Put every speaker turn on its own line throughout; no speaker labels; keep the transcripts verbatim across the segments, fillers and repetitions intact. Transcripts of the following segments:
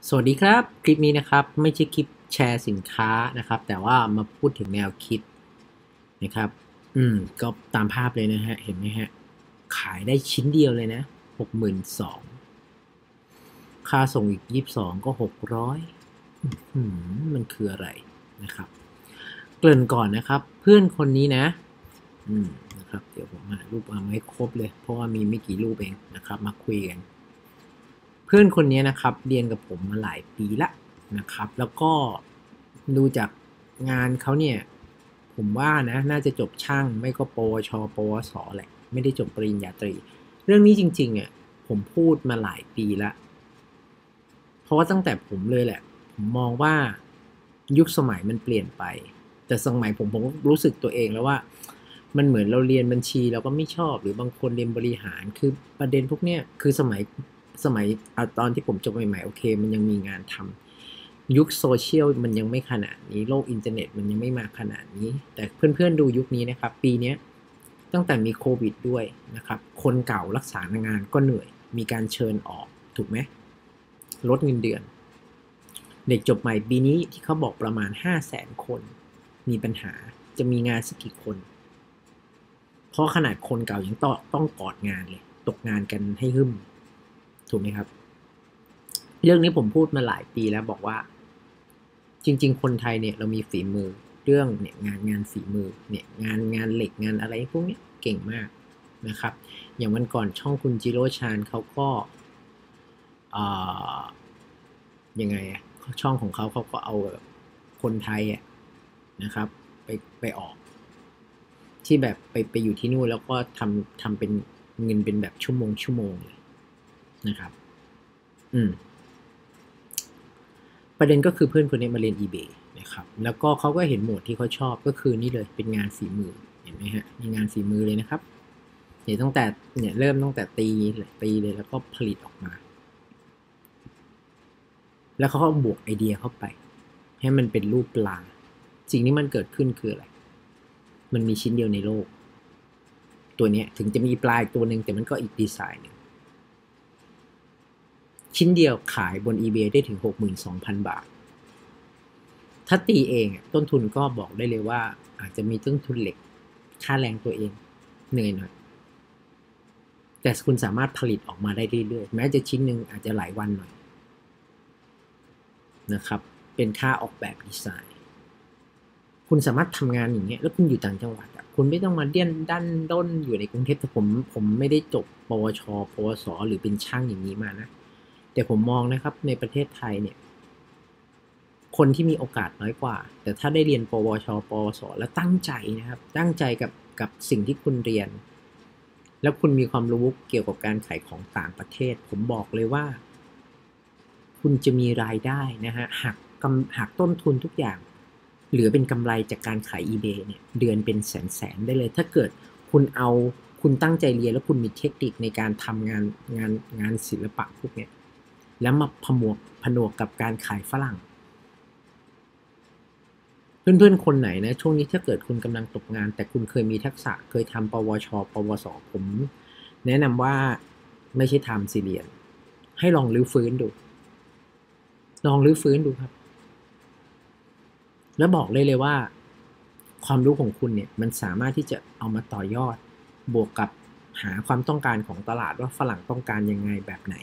สวัสดีครับคลิปนี้นะครับไม่ใช่คลิปแชร์สินค้านะครับแต่ว่ามาพูดถึงแนวคิดนะครับอืมก็ตามภาพเลยนะฮะเห็นไหมฮะขายได้ชิ้นเดียวเลยนะหกหมื่นสองค่าส่งอีกยี่สิบสองก็หกร้อยอืมมันคืออะไรนะครับเกริ่นก่อนนะครับเพื่อนคนนี้นะอืมนะครับเดี๋ยวผมหารูปมาให้ครบเลยเพราะว่ามีไม่กี่รูปเองนะครับมาคุยกัน เพื่อนคนนี้นะครับเรียนกับผมมาหลายปีละนะครับแล้วก็ดูจากงานเขาเนี่ยผมว่านะน่าจะจบช่างไม่ก็ปวชปวสแหละไม่ได้จบปริญญาตรีเรื่องนี้จริงๆอ่ะผมพูดมาหลายปีละเพราะว่าตั้งแต่ผมเลยแหละผมมองว่ายุคสมัยมันเปลี่ยนไปแต่สมัยผมผมก็รู้สึกตัวเองแล้วว่ามันเหมือนเราเรียนบัญชีเราก็ไม่ชอบหรือบางคนเรียนบริหารคือประเด็นพวกเนี้ยคือสมัย สมัยตอนที่ผมจบใหม่ๆโอเคมันยังมีงานทำยุคโซเชียลมันยังไม่ขนาดนี้โลกอินเทอร์เน็ตมันยังไม่มาขนาดนี้แต่เพื่อนๆดูยุคนี้นะครับปีนี้ตั้งแต่มีโควิดด้วยนะครับคนเก่ารักษางานก็เหนื่อยมีการเชิญออกถูกไหมลดเงินเดือนเด็กจบใหม่ปีนี้ที่เขาบอกประมาณห้าแสนคนมีปัญหาจะมีงานสักกี่คนเพราะขนาดคนเก่ายังต้องต้องกอดงานเลยตกงานกันให้หึ่มถูกไหมครับ เรื่องนี้ผมพูดมาหลายปีแล้วบอกว่าจริงๆคนไทยเนี่ยเรามีฝีมือเรื่องเนี่ยงานงานฝีมือเนี่ยงานงานเหล็กงานอะไรพวกนี้เก่งมากนะครับอย่างวันก่อนช่องคุณจิโร่ชานเขาก็ยังไงอะช่องของเขาเขาก็เอาคนไทยอะนะครับไปไปออกที่แบบไปไปอยู่ที่นู่นแล้วก็ทำทำเป็นเงินเป็นแบบชั่วโมงชั่วโมงเลยนะครับอืม ประเด็นก็คือเพื่อนคนนี้มาเรียน eBay นะครับแล้วก็เขาก็เห็นโหมดที่เขาชอบก็คือนี่เลยเป็นงานฝีมือเห็นไหมฮะมีงานฝีมือเลยนะครับเนี่ยตั้งแต่เนี่ยเริ่มตั้งแต่ตีตีเลยแล้วก็ผลิตออกมาแล้วเขาก็บวกไอเดียเข้าไปให้มันเป็นรูปปลาสิ่งที่มันเกิดขึ้นคืออะไรมันมีชิ้นเดียวในโลกตัวนี้ถึงจะมีปลาอีกตัวหนึ่งแต่มันก็อีกดีไซน์หนึ่งชิ้นเดียวขายบน eBay ได้ถึง หกหมื่นสองพัน บาทถ้าตีเองต้นทุนก็บอกได้เลยว่าอาจจะมีต้นทุนเหล็กค่าแรงตัวเองเหนื่อยหน่อยแต่คุณสามารถผลิตออกมาได้เรื่อยๆแม้จะชิ้นหนึ่งอาจจะหลายวันหน่อยนะครับเป็นค่าออกแบบดีไซน์คุณสามารถทำงานอย่างเงี้ยแล้วคุณอยู่ต่างจังหวัดคุณไม่ต้องมาเดี้ยนดันด้นอยู่ในกรุงเทพแต่ผมผมไม่ได้จบปวชปวสหรือเป็นช่างอย่างนี้มานะแต่ผมมองนะครับในประเทศไทยเนี่ยคนที่มีโอกาสน้อยกว่าแต่ถ้าได้เรียนปวชปวสแล้วตั้งใจนะครับตั้งใจกับกับสิ่งที่คุณเรียนแล้วคุณมีความรู้เกี่ยวกับการขายของต่างประเทศผมบอกเลยว่าคุณจะมีรายได้นะฮะหักกำหักต้นทุนทุกอย่างเหลือเป็นกำไรจากการขาย eBay เนี่ยเดือนเป็นแสนๆได้เลยถ้าเกิดคุณเอาคุณตั้งใจเรียนแล้วคุณมีเทคนิคในการทำงานงานงานศิลปะพวกนี้แล้วมาผมวกผนวกกับการขายฝรั่ง เพื่อนๆคนไหนนะช่วงนี้ถ้าเกิดคุณกำลังตกงานแต่คุณเคยมีทักษะเคยทำปวชปวสผมแนะนำว่าไม่ใช่ทำซีเรียนให้ลองรื้อฟื้นดูลองรื้อฟื้นดูครับแล้วบอกเลยเลยว่าความรู้ของคุณเนี่ยมันสามารถที่จะเอามาต่อยอดบวกกับหาความต้องการของตลาดว่าฝรั่งต้องการยังไงแบบไหน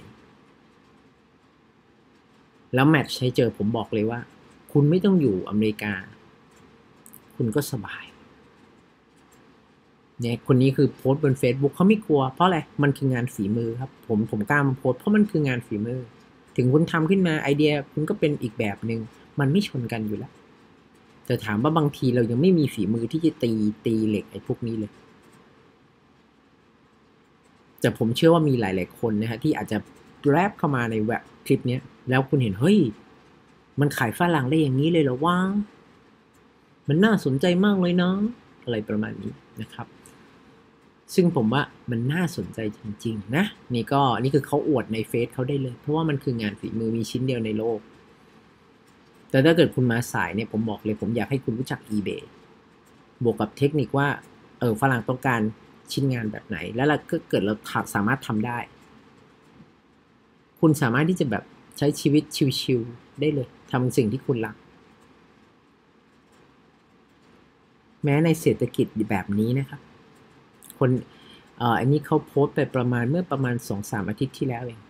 แล้วแมทช์ให้เจอผมบอกเลยว่าคุณไม่ต้องอยู่อเมริกาคุณก็สบาย เนี่ยคนนี้คือโพสต์บน Facebook เขาไม่กลัวเพราะอะไรมันคืองานฝีมือครับผมผมกล้ามาโพสต์เพราะมันคืองานฝีมือถึงคุณทำขึ้นมาไอเดียคุณก็เป็นอีกแบบหนึ่งมันไม่ชนกันอยู่แล้วแต่ถามว่าบางทีเรายังไม่มีฝีมือที่จะตีตีเหล็กไอ้พวกนี้เลยแต่ผมเชื่อว่ามีหลายๆคนนะฮะที่อาจจะแรปเข้ามาในเว็บคลิปนี้แล้วคุณเห็นเฮ้ยมันขายฝรั่งได้อย่างนี้เลยเหรอวะมันน่าสนใจมากเลยเนาะอะไรประมาณนี้นะครับ ซึ่งผมว่ามันน่าสนใจจริงๆนะนี่ก็นี่คือเขาอวดในเฟซเขาได้เลยเพราะว่ามันคืองานฝีมือมีชิ้นเดียวในโลกแต่ถ้าเกิดคุณมาสายเนี่ยผมบอกเลยผมอยากให้คุณรู้จัก eBay บวกกับเทคนิคว่าเออฝรั่งต้องการชิ้นงานแบบไหนแล้วเราก็เกิดเราสามารถทำได้คุณสามารถที่จะแบบใช้ชีวิตชิวๆได้เลยทำสิ่งที่คุณรักแม้ในเศรษฐกิจแบบนี้นะครับคนเอ่ออันนี้เขาโพสต์ไปประมาณเมื่อประมาณ สองสาม อาทิตย์ที่แล้วเอง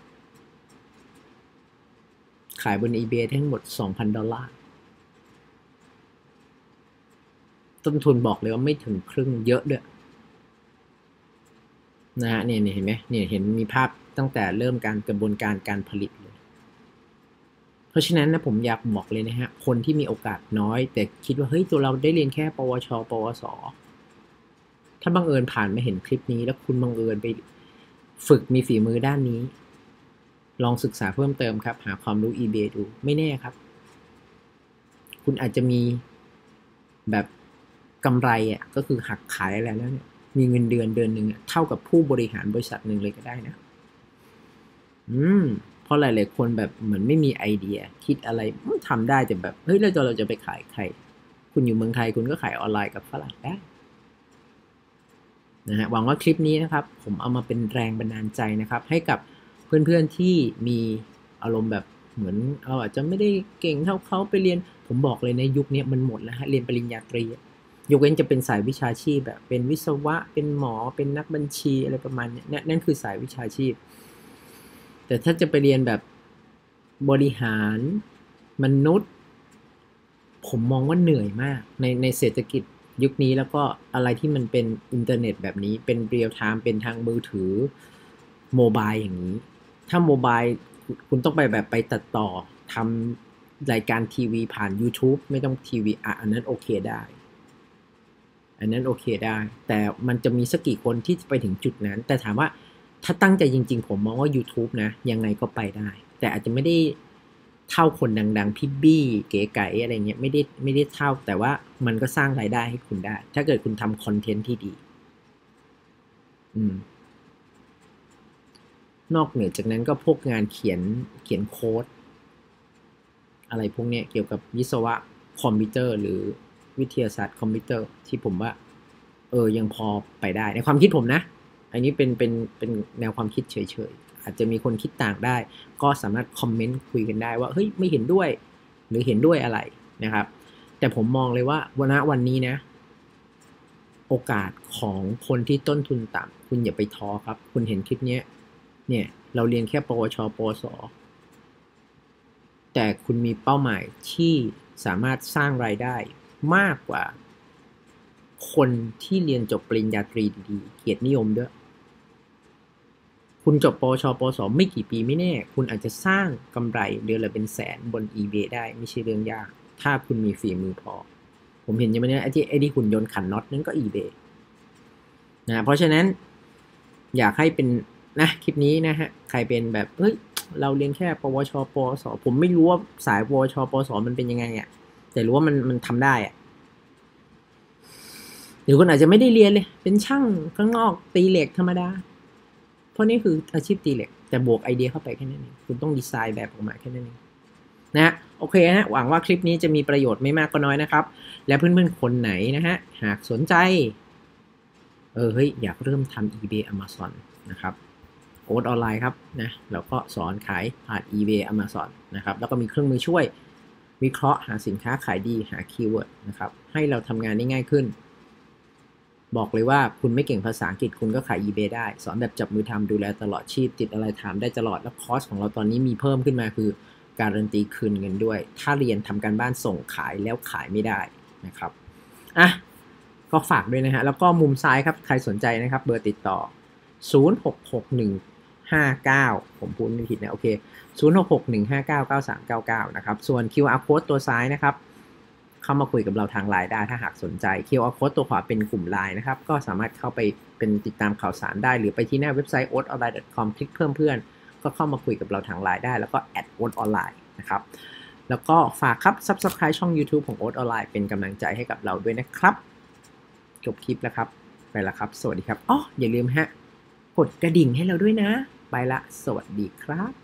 ขายบน eBay ทั้งหมด สองพัน ดอลลาร์ต้นทุนบอกเลยว่าไม่ถึงครึ่งเยอะด้วยนะฮะเนี่ยเห็นไหมเนี่ยเห็นมีภาพตั้งแต่เริ่มการกระบวนการการผลิตเลยเพราะฉะนั้นนะผมอยากบอกเลยนะฮะคนที่มีโอกาสน้อยแต่คิดว่าเฮ้ยตัวเราได้เรียนแค่ปวชปวสถ้าบังเอิญผ่านมาเห็นคลิปนี้แล้วคุณบังเอิญไปฝึกมีฝีมือด้านนี้ลองศึกษาเพิ่มเติมครับหาความรู้ eBay ดูไม่แน่ครับคุณอาจจะมีแบบกำไรอ่ะก็คือหักขายอะไรแล้วเนี่ยมีเงินเดือนเดือนหนึ่งเท่ากับผู้บริหารบริษัทหนึ่งเลยก็ได้นะอืมเพราะหลายๆคนแบบเหมือนไม่มีไอเดียคิดอะไรทำได้แต่แบบเฮ้ยแล้วเราจะไปขายใครคุณอยู่เมืองไทยคุณก็ขายออนไลน์กับฝรั่งได้นะฮะหวังว่าคลิปนี้นะครับผมเอามาเป็นแรงบันดาลใจนะครับให้กับเพื่อนๆที่มีอารมณ์แบบเหมือนเราอาจจะไม่ได้เก่งเท่าเขาไปเรียนผมบอกเลยในยุคนี้มันหมดแล้วฮะเรียนปริญญาตรียกเว้นจะเป็นสายวิชาชีพแบบเป็นวิศวะเป็นหมอเป็นนักบัญชีอะไรประมาณนี้นั่นคือสายวิชาชีพแต่ถ้าจะไปเรียนแบบบริหารมนุษย์ผมมองว่าเหนื่อยมากในในเศรษฐกิจยุคนี้แล้วก็อะไรที่มันเป็นอินเทอร์เน็ตแบบนี้เป็นเรียลไทม์เป็นทางมือถือโมบายอย่างนี้ถ้าโมบายคุณต้องไปแบบไปตัดต่อทำรายการทีวีผ่าน YouTube ไม่ต้องทีวีอ่ะอันนั้นโอเคได้อันนั้นโอเคได้แต่มันจะมีสักกี่คนที่ไปถึงจุดนั้นแต่ถามว่าถ้าตั้งใจจริงๆผมมองว่า YouTube นะยังไงก็ไปได้แต่อาจจะไม่ได้เท่าคนดังๆพี่บี้เก๋ไก๋อะไรเงี้ยไม่ได้ไม่ได้เท่าแต่ว่ามันก็สร้างรายได้ให้คุณได้ถ้าเกิดคุณทำคอนเทนต์ที่ดีอืมนอกเหนือจากนั้นก็พวกงานเขียนเขียนโค้ดอะไรพวกนี้เกี่ยวกับวิศวะคอมพิวเตอร์หรือวิทยาศาสตร์คอมพิวเตอร์ที่ผมว่าเออยังพอไปได้ในความคิดผมนะอันนี้เป็นเป็นเป็นแนวความคิดเฉยๆอาจจะมีคนคิดต่างได้ก็สามารถคอมเมนต์คุยกันได้ว่าเฮ้ยไม่เห็นด้วยหรือเห็นด้วยอะไรนะครับแต่ผมมองเลยว่าวันวันนี้นะโอกาสของคนที่ต้นทุนต่ำคุณอย่าไปท้อครับคุณเห็นคลิปนี้เนี่ยเราเรียนแค่ปวชปวสแต่คุณมีเป้าหมายที่สามารถสร้างรายได้มากกว่าคนที่เรียนจบปริญญาตรีดีๆเกียรตินิยมด้วยคุณจบปวชปวสไม่กี่ปีไม่แน่คุณอาจจะสร้างกำไรเดือนละเป็นแสนบน eBay ได้ไม่ใช่เรื่องยากถ้าคุณมีฝีมือพอผมเห็นยังไงเนี่ยไอ้ที่ไอ้ที่หุ่นยนต์ขันน็อตนั่นก็ eBay นะเพราะฉะนั้นอยากให้เป็นนะคลิปนี้นะฮะใครเป็นแบบเฮ้ยเราเรียนแค่ปวชปวสผมไม่รู้ว่าสายปวชปวสมันเป็นยังไงอ่ะแต่รู้ว่ามันมันทำได้อ่ะหรือคุณอาจจะไม่ได้เรียนเลยเป็นช่างข้างนอกตีเหล็กธรรมดาเพราะนี่คืออาชีพตีเหล็กแต่บวกไอเดียเข้าไปแค่นั้นเองคุณต้องดีไซน์แบบออกมาแค่นั้นเองนะโอเคฮะหวังว่าคลิปนี้จะมีประโยชน์ไม่มากก็น้อยนะครับและเพื่อนๆคนไหนนะฮะหากสนใจเออเฮ้ยอยากเริ่มทำ eBay Amazon นะครับโอ๊ตออนไลน์ครับนะแล้วก็สอนขายผ่าน eBay Amazon นะครับแล้วก็มีเครื่องมือช่วยวิเคราะห์หาสินค้าขายดีหาคีย์เวิร์ดนะครับให้เราทำงานได้ง่ายขึ้นบอกเลยว่าคุณไม่เก่งภาษาอังกฤษคุณก็ขาย eBay ได้สอนแบบจับมือทำดูแลตลอดชีพติดอะไรถามได้ตลอดแล้วคอร์สของเราตอนนี้มีเพิ่มขึ้นมาคือการันตีคืนเงินด้วยถ้าเรียนทำการบ้านส่งขายแล้วขายไม่ได้นะครับอ่ะก็ฝากด้วยนะฮะแล้วก็มุมซ้ายครับใครสนใจนะครับเบอร์ติดต่อศูนย์ หก หก หนึ่ง ห้า เก้าผมพูดไม่ผิดนะโอเคศูนย์ หก หก หนึ่ง ห้า เก้า เก้า สาม เก้า เก้านะครับส่วน คิว อาร์ Code ตัวซ้ายนะครับเข้ามาคุยกับเราทางไลน์ได้ถ้าหากสนใจ คิว อาร์ Code ตัวขวาเป็นกลุ่มไลน์นะครับก็สามารถเข้าไปเป็นติดตามข่าวสารได้หรือไปที่หน้าเว็บไซต์ โอ๊ตออนไลน์ ดอท คอม คลิกเพิ่มเพื่อนก็เข้ามาคุยกับเราทางไลน์ได้แล้วก็แอด โอ๊ตออนไลน์นะครับแล้วก็ฝากครับ Subscribe ช่อง YouTube ของ โอ๊ตออนไลน์เป็นกำลังใจให้กับเราด้วยนะครับจบคลิปแล้วครับไปแล้วครับสวัสดีครับอ๋ออย่าลืมฮะกดกระดิ่งให้เราด้วยนะไปละสวัสดีครับ